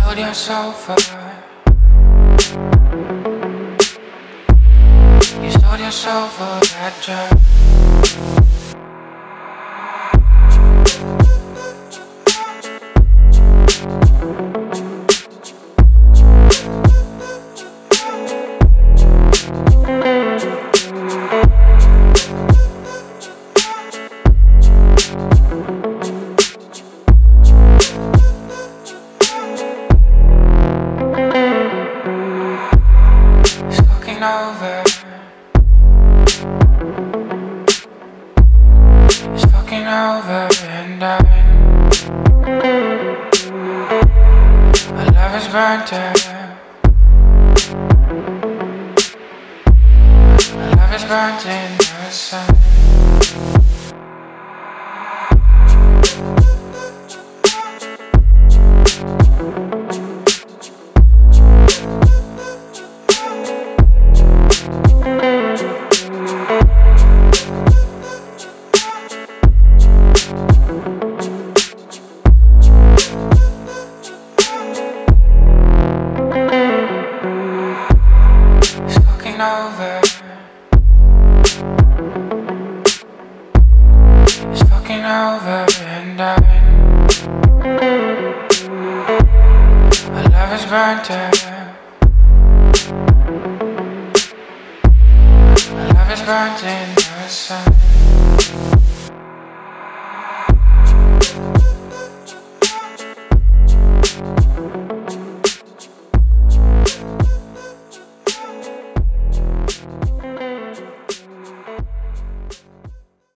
told yourself you told yourself that job. Over. It's fucking over and our love is burnt out. Our love is burnt in the sun. Over. It's fucking over and our love is burnt out. Our love is burnt in the sun.